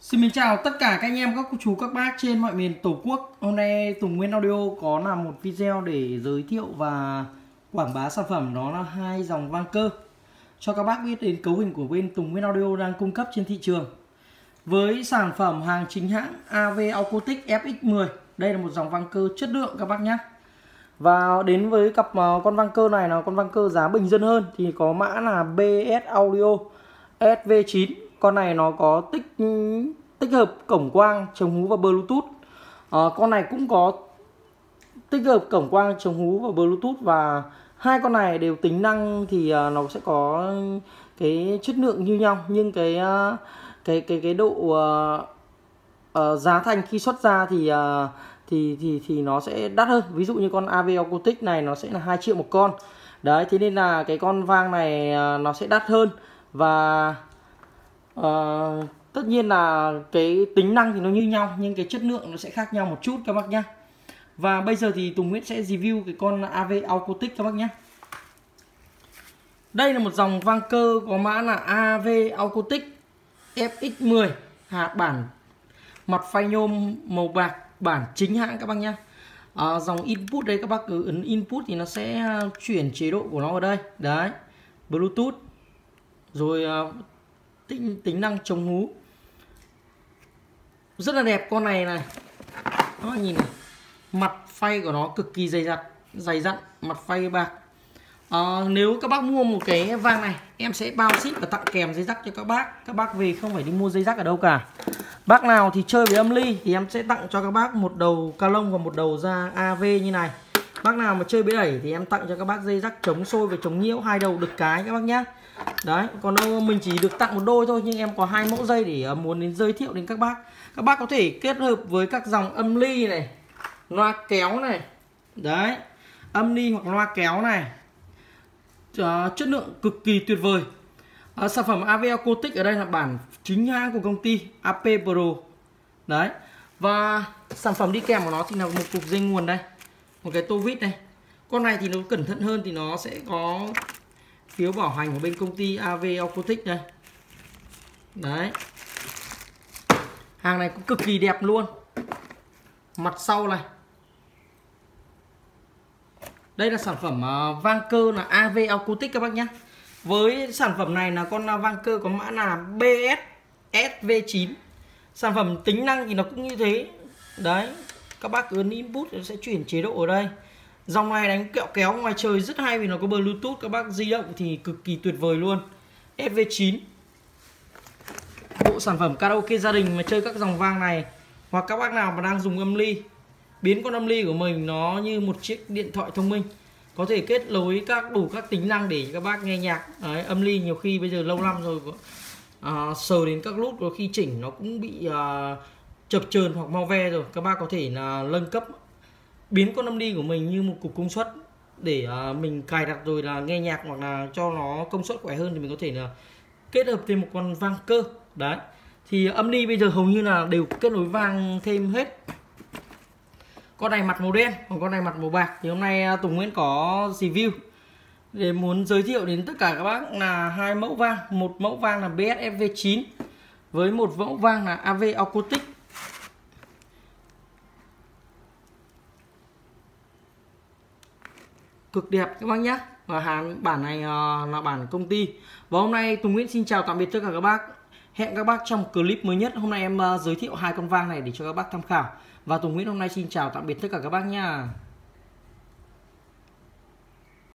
Xin mến chào tất cả các anh em, các cô chú, các bác trên mọi miền Tổ quốc. Hôm nay Tùng Nguyên Audio có làm một video để giới thiệu và quảng bá sản phẩm, đó là hai dòng vang cơ cho các bác biết đến cấu hình của bên Tùng Nguyên Audio đang cung cấp trên thị trường. Với sản phẩm hàng chính hãng AV Acoustic FX10, đây là một dòng vang cơ chất lượng các bác nhé. Và đến với cặp con vang cơ này là con vang cơ giá bình dân hơn, thì có mã là BS Audio SV9. Con này nó có tích hợp cổng quang, chống hú và Bluetooth. Con này cũng có tích hợp cổng quang, chống hú và Bluetooth, và hai con này đều tính năng thì nó sẽ có cái chất lượng như nhau, nhưng cái độ giá thành khi xuất ra thì nó sẽ đắt hơn. Ví dụ như con AV Acoustic này nó sẽ là 2 triệu một con. Đấy, thế nên là cái con vang này nó sẽ đắt hơn, và tất nhiên là cái tính năng thì nó như nhau nhưng cái chất lượng nó sẽ khác nhau một chút các bác nhé. Và bây giờ thì Tùng Nguyễn sẽ review cái con AV Acoustic các bác nhé. Đây là một dòng vang cơ có mã là AV Acoustic FX10, bản mặt phay nhôm màu bạc, bản chính hãng các bác nhé. Dòng input đây, các bác cứ ấn input thì nó sẽ chuyển chế độ của nó ở đây. Đấy, Bluetooth, rồi tính năng chống hú rất là đẹp. Con này này, các bác nhìn này, mặt phay của nó cực kỳ dày dặn, mặt phay bạc. Nếu các bác mua một cái vang này, em sẽ bao ship và tặng kèm dây rắc cho các bác. Các bác về không phải đi mua dây rắc ở đâu cả. Bác nào thì chơi với âm ly thì em sẽ tặng cho các bác một đầu ca lông và một đầu ra AV như này. Bác nào mà chơi bế đẩy thì em tặng cho các bác dây rắc chống xôi và chống nhiễu, hai đầu đực cái các bác nhé. Đấy, còn đâu mình chỉ được tặng một đôi thôi, nhưng em có hai mẫu dây để muốn đến giới thiệu đến các bác. Các bác có thể kết hợp với các dòng âm ly này, loa kéo này. Đấy, âm ly hoặc loa kéo này, chất lượng cực kỳ tuyệt vời. Sản phẩm AV Acoustic ở đây là bản chính hãng của công ty AP Pro. Đấy, và sản phẩm đi kèm của nó thì là một cục dây nguồn đây, một cái tô vít này. Con này thì nó cẩn thận hơn thì nó sẽ có phiếu bảo hành của bên công ty AV Acoustic đây. Đấy, hàng này cũng cực kỳ đẹp luôn. Mặt sau này, đây là sản phẩm vang cơ là AV Acoustic các bác nhé. Với sản phẩm này là con vang cơ có mã là BS SV9. Sản phẩm tính năng thì nó cũng như thế. Đấy, các bác cứ ấn input nó sẽ chuyển chế độ ở đây. Dòng này đánh kẹo kéo ngoài trời rất hay vì nó có Bluetooth, các bác di động thì cực kỳ tuyệt vời luôn. SV9, bộ sản phẩm karaoke gia đình mà chơi các dòng vang này, hoặc các bác nào mà đang dùng âm ly, biến con âm ly của mình nó như một chiếc điện thoại thông minh, có thể kết nối đủ các tính năng để các bác nghe nhạc. Đấy, âm ly nhiều khi bây giờ lâu năm rồi, sờ đến các nút có khi chỉnh nó cũng bị chập chờn hoặc mau ve rồi. Các bác có thể là nâng cấp, biến con âm ly của mình như một cục công suất để mình cài đặt rồi là nghe nhạc, hoặc là cho nó công suất khỏe hơn thì mình có thể là kết hợp thêm một con vang cơ. Đấy, thì âm ly bây giờ hầu như là đều kết nối vang thêm hết. Con này mặt màu đen, còn con này mặt màu bạc. Thì hôm nay Tùng Nguyễn có review để muốn giới thiệu đến tất cả các bác là hai mẫu vang. Một mẫu vang là BS SV9 với một mẫu vang là AV Acoustic. Cực đẹp các bác nhé. Và bản này là bản công ty. Và hôm nay Tùng Nguyễn xin chào tạm biệt tất cả các bác. Hẹn các bác trong clip mới nhất. Hôm nay em giới thiệu hai con vang này để cho các bác tham khảo. Và Tùng Nguyễn hôm nay xin chào tạm biệt tất cả các bác nha.